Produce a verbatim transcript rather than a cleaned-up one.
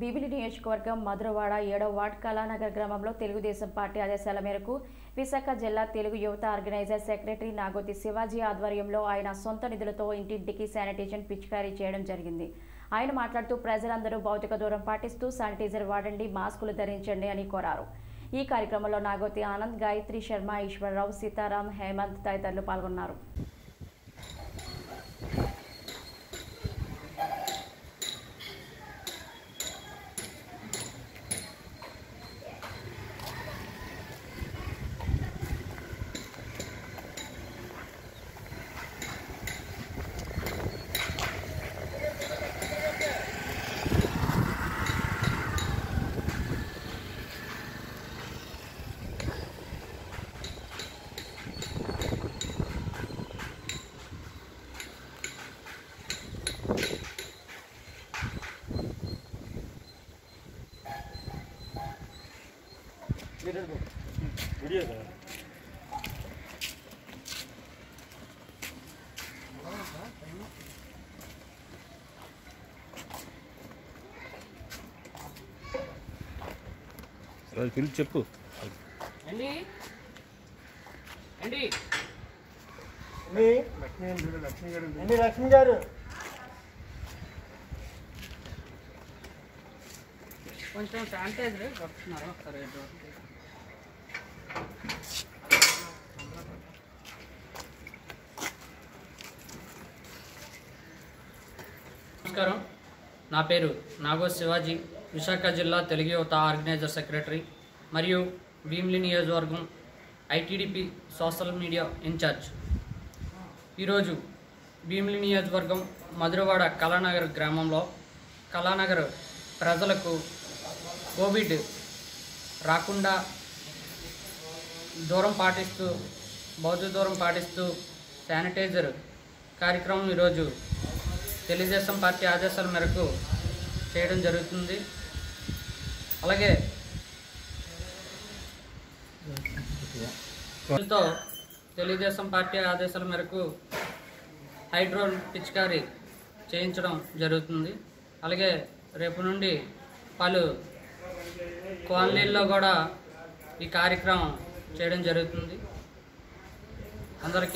బీబిలి నియోజకవర్గం మధురవాడ ఏడవ వార్డ్ కళానగర్ గ్రామంలో తెలుగుదేశం పార్టీ ఆదేశాల మేరకు విశాఖ జిల్లా తెలుగు యువత ఆర్గనైజర్ సెక్రటరీ నాగోతి శివాజీ ఆధ్వర్యంలో ఆయన సొంత నిధులతో ఇంటింటికి శానిటైజేషన్ పిచికారీ చేయడం జరిగింది. ఆయన మాట్లాడుతూ ప్రజలందరూ భౌతిక దూరం పాటిస్తూ శానిటైజర్ వాడండి, మాస్కులు ధరించండి అని కోరారు. ఈ కార్యక్రమంలో నాగోతి ఆనంద్, గాయత్రి శర్మ, ఈశ్వరరావు, సీతారాం, హేమంత్ తదితరులు పాల్గొన్నారు. वीडियो का सर फिर చెప్పు అండి అండి మీ లక్ష్మీ లక్ష్మీ గారు అండి లక్ష్మీ గారు కొంచెం శానిటైజర్ కొడుతున్నారు ఒకసారి. నమస్కారం, నా పేరు నాగోతి శివాజీ, విశాఖ జిల్లా తెలుగు యువత ఆర్గనైజర్ సెక్రటరీ మరియు భీమిలి నియోజకవర్గం ఐటీడీపీ సోషల్ మీడియా ఇన్ఛార్జ్. ఈరోజు భీమిలి నియోజకవర్గం మధురవాడ కళానగర్ గ్రామంలో కళానగర్ ప్రజలకు కోవిడ్ రాకుండా దూరం పాటిస్తూ భౌతిక దూరం పాటిస్తూ శానిటైజర్ కార్యక్రమం ఈరోజు తెలుగుదేశం పార్టీ ఆదేశాల మేరకు చేయడం జరుగుతుంది. అలాగే తెలుగుదేశం పార్టీ ఆదేశాల మేరకు హైడ్రోల్ పిచికారీ చేయించడం జరుగుతుంది. అలాగే రేపు నుండి పలు కాలనీల్లో కూడా ఈ కార్యక్రమం చేయడం జరుగుతుంది. అందరికీ